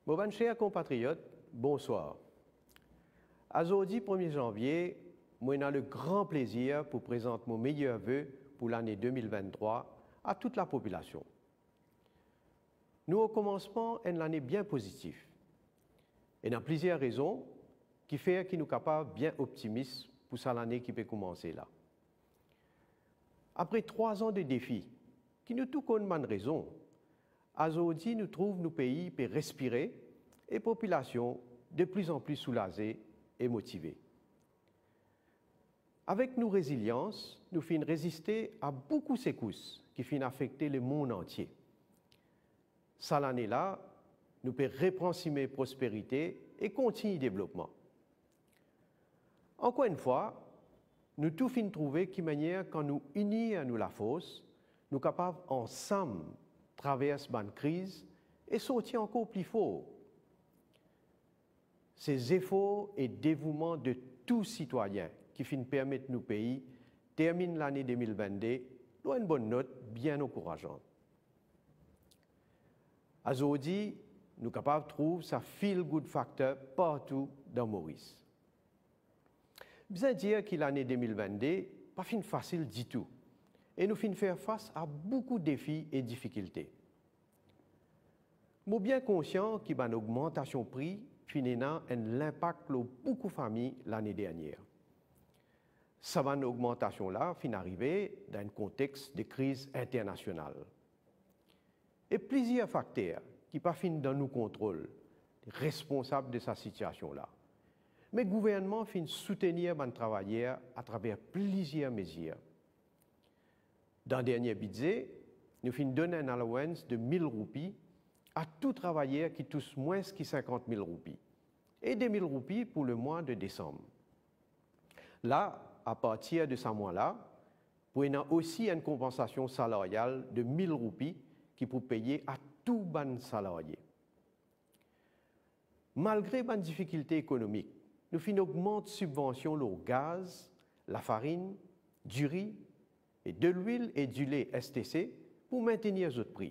Mes chers compatriotes, bonsoir. Aujourd'hui, 1er janvier, moi j'ai le grand plaisir pour présenter mon meilleur vœu pour l'année 2023 à toute la population. Nous, au commencement, une année bien positive. Et il y a plusieurs raisons qui font que nous sommes capables bien optimistes pour cette année qui peut commencer là. Après 3 ans de défis, qui nous tout connaissent bonne raison, aujourd'hui, nous trouvons nos pays pour respirer et population de plus en plus soulagée et motivée. Avec nos résiliences, nous finissons résister à beaucoup de secousses qui finissent affecter le monde entier. Cette année-là, nous pouvons reprendre prospérité et continuer développement. Encore une fois, nous tout finissons trouver qui manière quand nous unis à nous la force, nous sommes capables ensemble traverser cette crise et sortir encore plus fort. Ces efforts et dévouements de tous citoyens qui finissent permettre nos pays terminer l'année 2022 dans une bonne note bien encourageante. Aujourd'hui, nous sommes capables de trouver ça feel-good factor partout dans Maurice. Bien dire que l'année 2022 n'est pas facile du tout et nous finissons faire face à beaucoup de défis et difficultés. Nous sommes bien conscients qu'il y a une augmentation de prix qui a un impact sur beaucoup de familles l'année dernière. Cette augmentation-là finit arriver dans un contexte de crise internationale. Et plusieurs facteurs qui ne sont pas dans nos contrôles, responsables de cette situation-là. Mais le gouvernement finit soutenir les travailleurs à travers plusieurs mesures. Dans le dernier budget, nous finissons donner un allowance de 1 000 roupies à tout travailleur qui touche moins que 50 000 roupies et 2 000 roupies pour le mois de décembre. Là, à partir de ce mois-là, vous avez aussi une compensation salariale de 1 000 roupies qui peut payer à tout ban salarié. Malgré les difficultés économiques, nous finissons augmenter les subventions au gaz, la farine, du riz, et de l'huile et du lait STC pour maintenir les autres prix.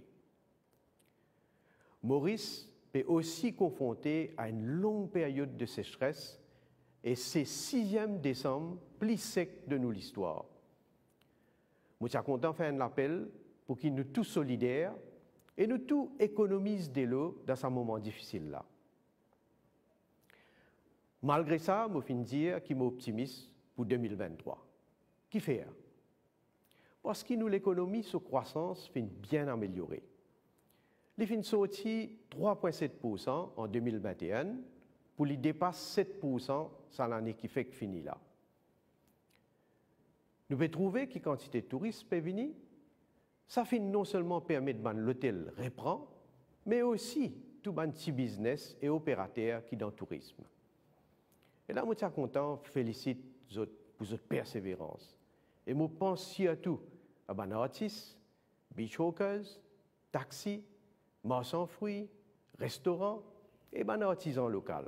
Maurice peut aussi confronté à une longue période de sécheresse et c'est 6e décembre plus sec de nous l'histoire. Nous sommes contents de faire un appel pour qu'ils nous tous solidaires et nous tous économisent de l'eau dans ce moment difficile-là. Malgré ça, je finis dire qu'il m'optimiste pour 2023. Qui fait? Parce que nous, l'économie sur croissance finit bien améliorée. Les fins sorti 3,7% en 2021 pour les dépasse 7% sur l'année qui fait que finit là. Nous pouvons trouver que la quantité de touristes peut venir. Ça finit non seulement permettre que l'hôtel reprend, mais aussi tout le petit business et opérateurs qui sont dans le tourisme. Et là, je suis content, félicite pour votre persévérance. Et je pense surtout à les artistes, beach hawkers, taxis, marchands fruits, restaurants et les artisans locaux.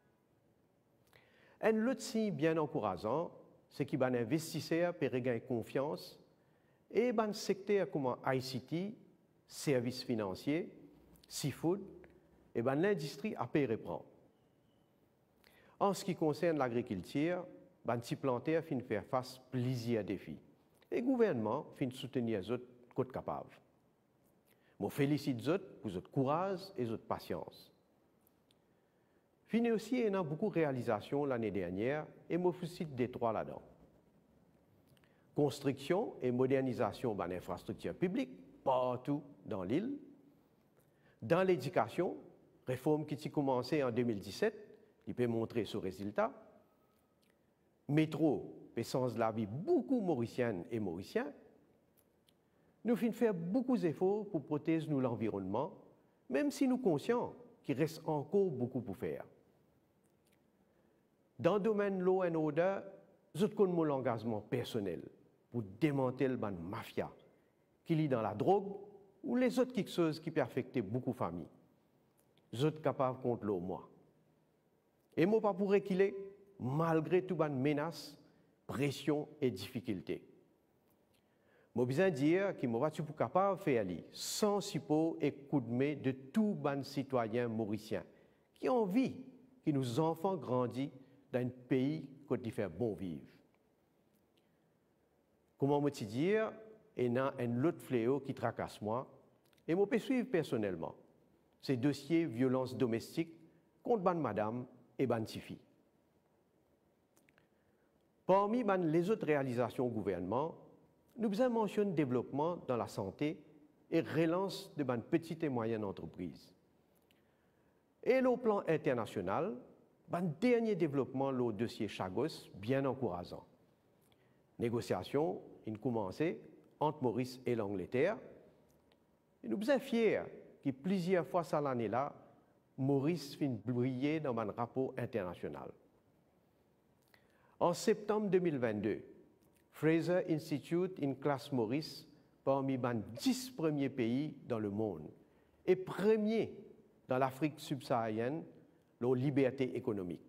Un autre signe bien encourageant, c'est que les investisseurs peuvent regagner confiance et les secteurs comme ICT, services financiers, seafood et l'industrie a pu reprendre. En ce qui concerne l'agriculture, les petits planteurs finissent faire face à plusieurs défis. Et le gouvernement finit soutenir les autres côté capable. Je félicite les autres pour votre courage et votre patience. Fini aussi, il y a beaucoup de réalisations l'année dernière et je félicite des 3 là-dedans. Construction et modernisation de l'infrastructure publique partout dans l'île. Dans l'éducation, réforme qui a commencé en 2017, il peut montrer ce résultat. Métro, essence de la vie beaucoup mauricienne et mauriciens. Nous finissons faire beaucoup d'efforts pour protéger l'environnement, même si nous sommes conscients qu'il reste encore beaucoup pour faire. Dans le domaine de l'eau et l'odeur, je connais mon engagement personnel pour démanteler la mafia qui lie dans la drogue ou les autres quelque chose qui peut affecter beaucoup de familles. Je suis capable contre l'eau, moi. Et moi, pas pour reculer, malgré toutes les menaces, pressions et difficultés. Je besoin dire qu'il m'a pas capable de faire aller sans support et coup de main de tous les citoyens mauriciens qui ont envie que nos enfants grandissent dans un pays qui fait bon vivre. Comment me dire, il y a un autre fléau qui tracasse moi et je peux suivre personnellement. C'est le dossier violence domestique contre ban madame et ban tifi. Parmi les autres réalisations du gouvernement, nous avons mentionné le développement dans la santé et relance de petites et moyennes entreprises. Et au plan international, le dernier développement, le dossier Chagos, bien encourageant. Négociations ont commencé entre Maurice et l'Angleterre. Et nous sommes fiers que plusieurs fois cette année-là, Maurice finit briller dans un rapport international. En septembre 2022, Fraser Institute classe Maurice parmi les 10 premiers pays dans le monde et premier dans l'Afrique subsaharienne, la liberté économique.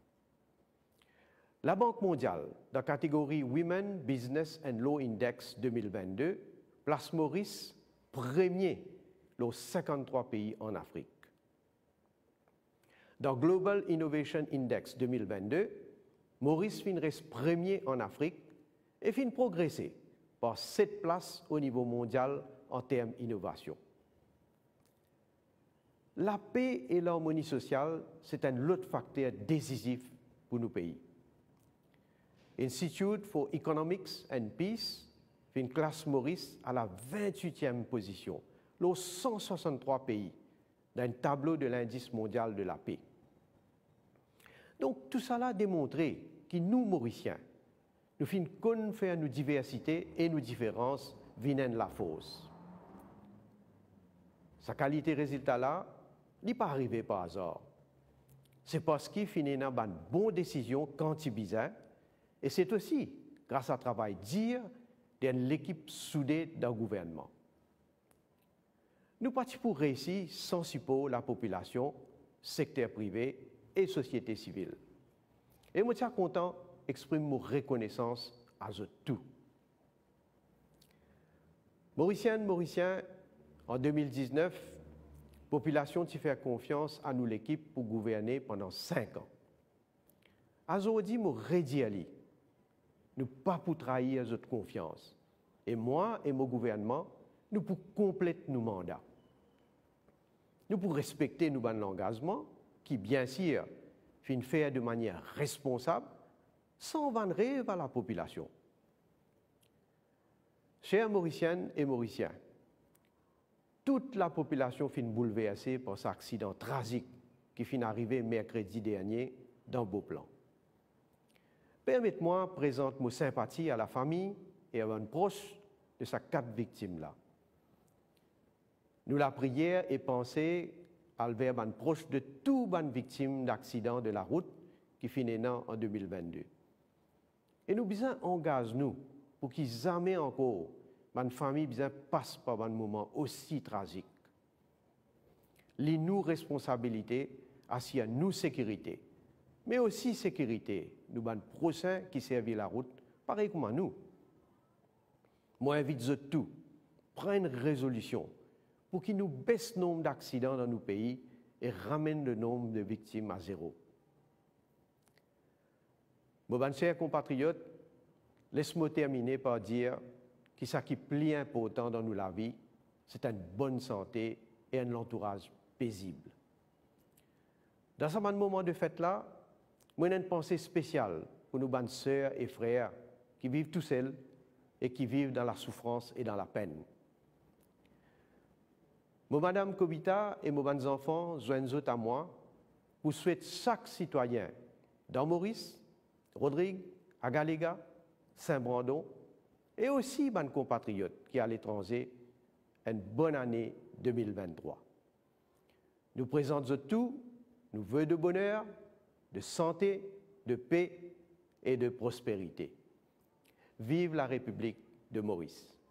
La Banque mondiale, dans la catégorie Women, Business and Law Index 2022, place Maurice premier dans 53 pays en Afrique. Dans Global Innovation Index 2022, Maurice reste premier en Afrique et finit progresser par 7 places au niveau mondial en termes d'innovation. La paix et l'harmonie sociale, c'est un autre facteur décisif pour nos pays. Institute for Economics and Peace classe Maurice à la 28e position, dans 163 pays, dans un tableau de l'indice mondial de la paix. Donc tout cela a démontré que nous, Mauriciens, nous finissons faire nos diversités et nos différences viennent la force. Sa qualité résultat-là n'est pas arrivé par hasard. C'est parce qu'il finit dans une bonne décision quand il besoin, et c'est aussi grâce à travail dur de l'équipe soudée d'un gouvernement. Nous partons pour réussir sans support la population, secteur privé et société civile. Et moi, je suis content d'exprimer mon reconnaissance à eux tous. Mauriciennes, Mauriciens, en 2019, la population a fait confiance à nous l'équipe pour gouverner pendant 5 ans. Aujourd'hui, je redis à lui, nous pas pour trahir notre confiance. Et moi et mon gouvernement, nous pour compléter nos mandats. Nous pour respecter nos engagements, qui bien sûr, fin faire de manière responsable, sans vendre à la population. Chers Mauriciennes et Mauriciens, toute la population fin bouleversée par cet accident tragique qui fin arrivé mercredi dernier dans Beauplan. Permettez-moi de présenter mes sympathies à la famille et à un proche de ces 4 victimes-là. Nous la prière et pensée à vers un proche de toutes les victimes d'accidents de la route qui finissent en 2022. Et nous besoin engage-nous pour qu'ils jamais encore une famille besoin passe par un moment aussi tragique. Les nous responsabilités assurent nous sécurité, mais aussi sécurité nous ban prochains qui servent la route, pareil comme nous. Moi invite tout, prendre une résolution pour qu'ils nous baissent le nombre d'accidents dans nos pays et ramènent le nombre de victimes à 0. Mes chers compatriotes, laisse-moi terminer par dire que ce qui est plus important dans la vie, c'est une bonne santé et un entourage paisible. Dans ce moment de fête-là, moi j'ai une pensée spéciale pour nos bonnes sœurs et frères qui vivent tout seuls et qui vivent dans la souffrance et dans la peine. Madame Kobita et mes bonnes enfants joignent à moi pour souhaiter chaque citoyen dans Maurice, Rodrigue, Agaléga, Saint-Brandon et aussi mes compatriotes qui sont à l'étranger une bonne année 2023. Nous présentons tout, nous voeux de bonheur, de santé, de paix et de prospérité. Vive la République de Maurice.